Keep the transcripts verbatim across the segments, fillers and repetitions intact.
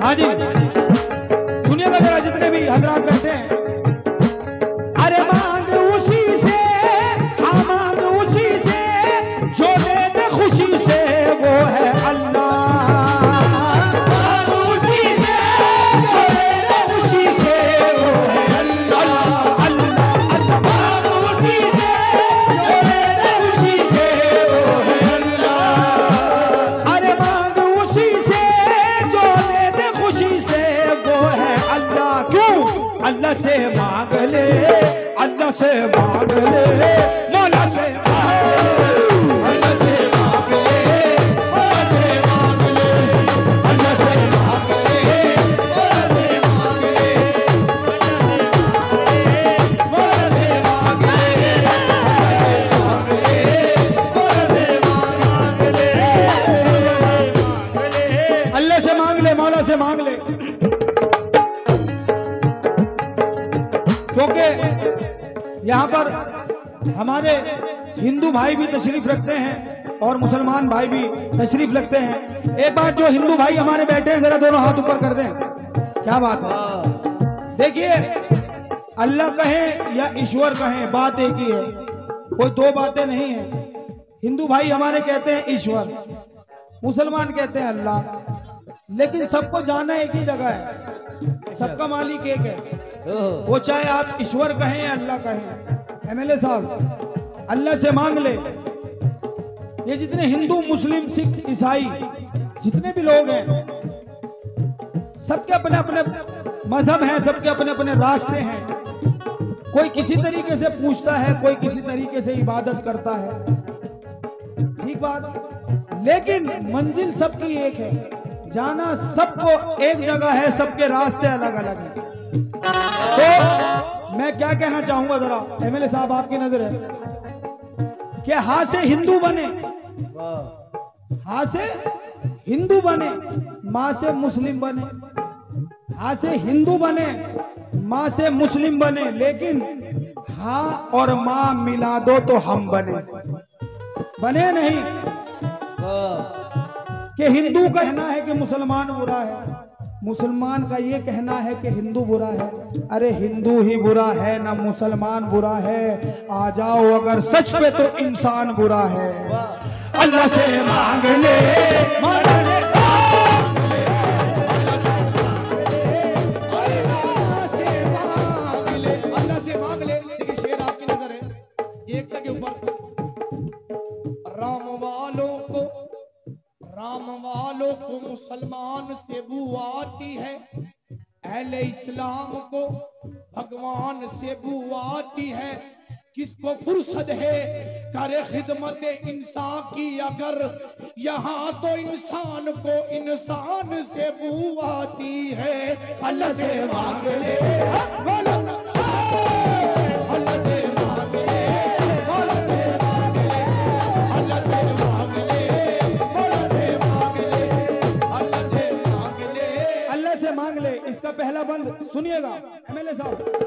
हाँ जी सुनिएगा जरा, जितने भी हजरात बैठे हैं। अरे मांग उसी से, हाँ मांग उसी से, जो दे दे खुशी से वो है अल्लाह। मांग उसी से, जो दे दे खुशी से वो है अल्लाह। अल्लाह अल्लाह मांग उसी से, जो दे दे खुशी से वो है अल्लाह। अरे मांग उसी से, जो दे दे खुशी से वो है अल्लाह। क्यों? अल्लाह से मांग ले, अल्लाह से मांग ले, मौला से अल्लाह से मांग ले, मौला से मांग ले, अल्लाह से मांग ले, मौला से मांग ले, मौला से मांग ले, मौला से मांग ले, अल्लाह से मांग ले, मौला से मांग ले। क्योंकि यहाँ पर हमारे हिंदू भाई भी तशरीफ रखते हैं और मुसलमान भाई भी तशरीफ रखते हैं। एक बार जो हिंदू भाई हमारे बैठे हैं जरा दोनों हाथ ऊपर कर दें। क्या बात है? देखिए अल्लाह कहें या ईश्वर कहें बात एक ही है, कोई दो बातें नहीं है। हिंदू भाई हमारे कहते हैं ईश्वर, मुसलमान कहते हैं अल्लाह, लेकिन सबको जाना एक ही जगह है, सबका मालिक एक है। वो चाहे आप ईश्वर कहें या अल्लाह कहें। एमएलए साहब अल्लाह से मांग ले। ये जितने हिंदू मुस्लिम सिख ईसाई जितने भी लोग हैं, सबके अपने अपने मजहब हैं, सबके अपने अपने रास्ते हैं। कोई किसी तरीके से पूछता है, कोई किसी तरीके से इबादत करता है, ठीक बात, लेकिन मंजिल सबकी एक है, जाना सबको एक जगह है, सबके रास्ते अलग अलग हैं। तो मैं क्या कहना चाहूंगा, जरा एमएलए साहब आपकी नजर है कि हां से हिंदू बने, हां से हिंदू बने, मां से मुस्लिम बने, हां से हिंदू बने, मां से मुस्लिम बने, लेकिन हां और मां मिला दो तो हम बने। बने नहीं कि हिंदू कहना है कि मुसलमान बुरा है, मुसलमान का ये कहना है कि हिंदू बुरा है। अरे हिंदू ही बुरा है ना मुसलमान बुरा है। आ जाओ अगर सच पे तो इंसान बुरा है। अल्लाह से मांग ले, मांग ले, अल्लाह से मांग ले, अल्लाह से मांग ले। देखिए शेर आपकी नजर है एकता के ऊपर। राम वालों को, राम वालों को मुसलमान से बू आती है, अहले इस्लाम को भगवान से बू आती है। किसको फुर्सत है करे खिदमत इंसान की, अगर यहाँ तो इंसान को इंसान से बू आती है। अल्लाह से मांग ले, अल्लाह से मांग ले, अल्लाह से मांग ले, अल्लाह से मांग ले, अल्लाह से मांग ले। इसका पहला बंद सुनिएगा एमएलए साहब।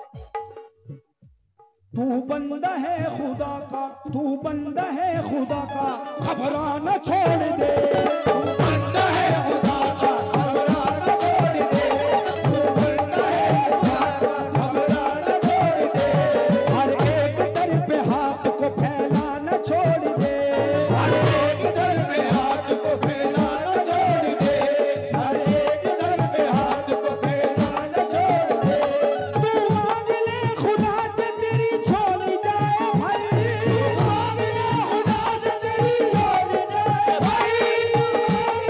तू बंदा है खुदा का, तू बंदा है खुदा का, घबराना छोड़ दे। तू बंदा है खुदा का, घबराना छोड़ दे। तू बंदा है खुदा का, घबराना छोड़ दे। हर एक दर पे हाथ को फैलाना छोड़ दे। हर एक दर पे हाथ को फैलाना छोड़ दे। हर एक दर पे हाथ को फैलाना छोड़ दे। तू मांग ले खुदा से तेरी छोड़ जाए भाई। तू मांग ले खुदा से तेरी छोड़ जाए भाई।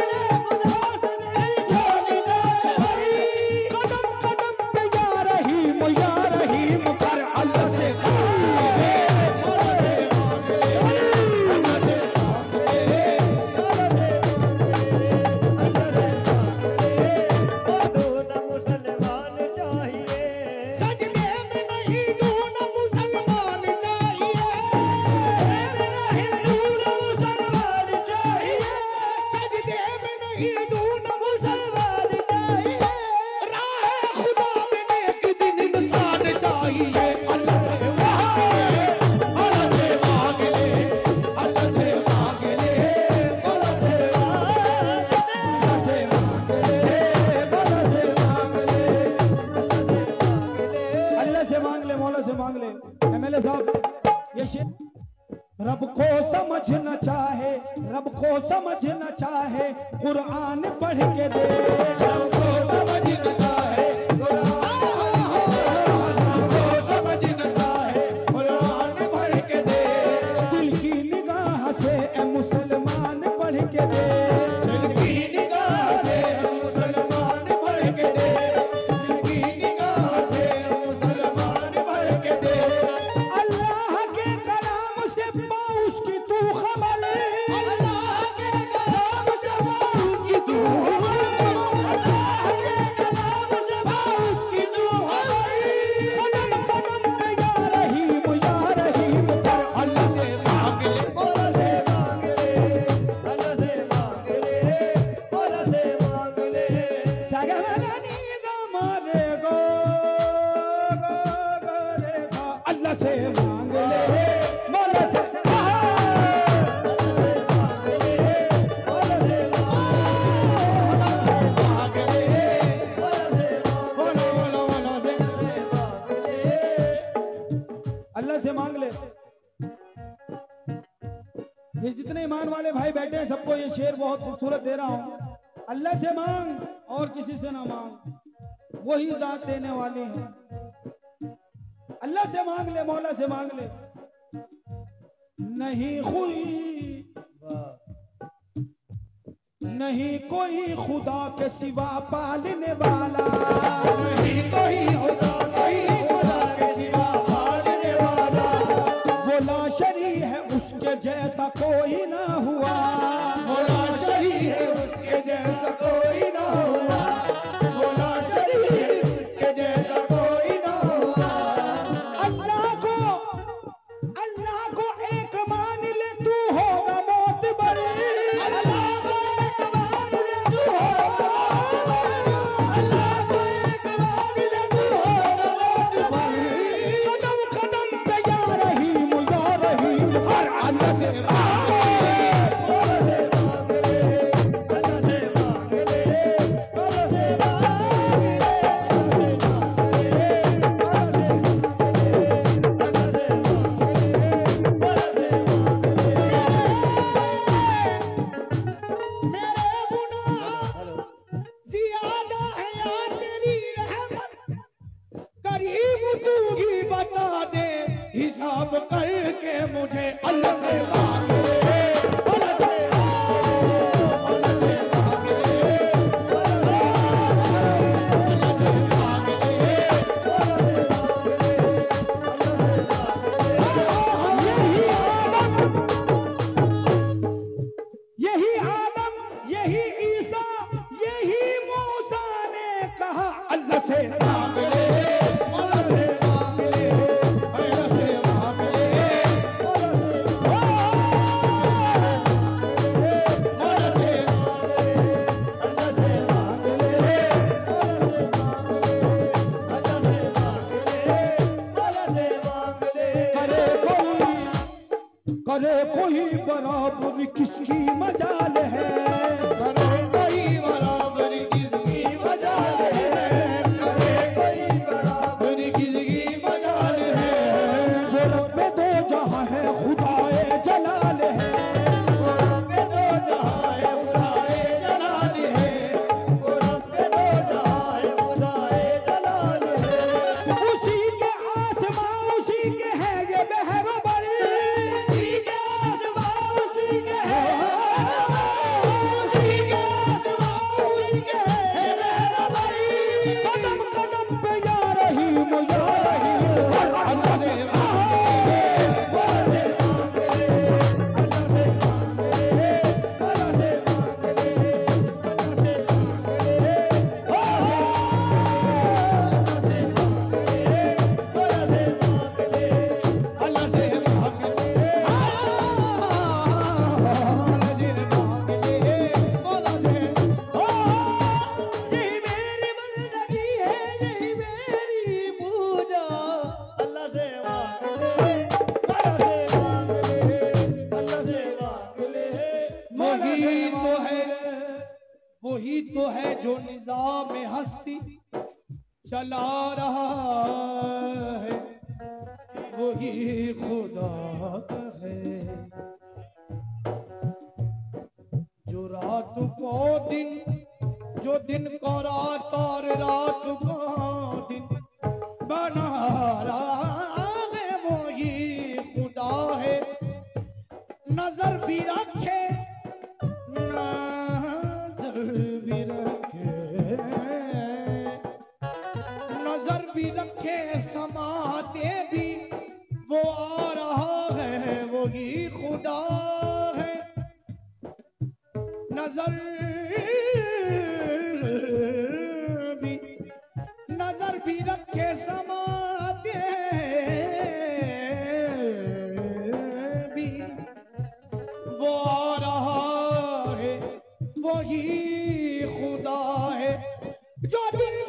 समझना चाहे, रब को समझना चाहे, कुरान पढ़ के दे। रब को समझना चाहे, रब को समझना चाहे, कुरान पढ़ के दे। दिल की निगाह से ए मुसलमान पढ़ के दे। दिल की निगाह से ए मुसलमान पढ़ के दे। दिल की निगाह से ए मुसलमान पढ़ के दे। अल्लाह के कलाम से पाऊस की तू खबर, अल्लाह के कलाम से पाऊस की तू खबर, अल्लाह के कलाम से पाऊस की तू खबर। कदम कदम पे या रहीम या रहीम कर अल्लाह से मांग ले, मौला से मांग ले, अल्लाह से मांग ले, मौला से मांग ले। सगमनी दमारे गो गो गो रे सा अल्लाह से मांग ले, मौला से अल्लाह से मांग ले। ये जितने ईमान वाले भाई बैठे हैं सबको ये शेर बहुत खूबसूरत दे रहा हूं। अल्लाह से मांग और किसी से ना मांग, वही जात देने वाली है। अल्लाह से मांग ले, मौला से मांग ले। नहीं कोई नहीं कोई खुदा के सिवा पालने वाला, नहीं कोई खुदा नहीं खुदा के सिवा पालने वाला। वो लाशरी है उसके जैसा कोई ना हुआ, वो लाशरी है उसके जैसा कोई ना हुआ, वो लाशरी है उसके जैसा कोई ना हुआ। अल्लाह को अल्लाह को एक मान ले तू होगा मौत बड़ी। अल्लाह को एक मान ले तू होगा, अल्लाह को एक मान ले तू होगा मौत बड़ी। कदम कदम पे या रहीम या रहीम हर अल्लाह से मांग ले, मौला से मांग ले, अल्लाह से मांग ले, मौला से मांग ले, मौला से मांग ले, अल्लाह से मांग ले, मौला से मांग ले। मेरे गुनाह ज़्यादा है या तेरी रहमत, करीब तू ही बता दे, हिसाब करके मुझे अल्लाह से मांग ले, अल्लाह से मांग ले, अल्लाह से मांग ले, अल्लाह से मांग ले, अल्लाह से मांग ले, यही आदम यही ईसा यही मूसा ने कहा अल्लाह से मांग ले, अल्लाह से मांग ले, अल्लाह से मांग ले, अल्लाह से अल्लाह से अल्लाह से मांग ले, अल्लाह से मांग ले, अल्लाह से मांग ले। करे कोई करे कोई बराबरी किसकी मजाल है, करे कोई बराबरी किसकी मजाल है, करे कोई बराबरी किसकी मजाल है। वो रब दो जहां है खुदाए जलाल है, वो रब दो जहां है खुदाए जलाल है, वो रब दो जहां है खुदाए जलाल है। उसी के आसमां उसी के है ये बहरोबर, उसी के आसमां उसी के है, उसी के आसमां उसी के है बहरोबर। कदम कदम पे या रहीम या रहीम हर अल्लाह से मांग ले, अल्लाह से मांग ले, अल्लाह से मांग ले, अल्लाह से मांग ले, अल्लाह से मांग ले, अल्लाह से मांग ले, अल्लाह से मांग ले, अल्लाह से मांग ले, अल्लाह से मांग ले, मौला से। यही मेरी बंदगी है, यही मेरी पूजा, अल्लाह से मांग ले, अल्लाह से मांग ले, अल्लाह से मांग ले। वही तो है वही तो है जो निजाम हस्ती चला रहा है, वही खुदा है रात को दिन, जो दिन को रात और रात को दिन बना रहा है वो ही खुदा है। नजर भी रखे, नजर भी रखे, नजर भी रखे, समाते भी वो आ रहा है वो ही खुदा है। नजर भी नजर भी रखे, समाते भी वो आ रहा है वही खुदा है। जो दिन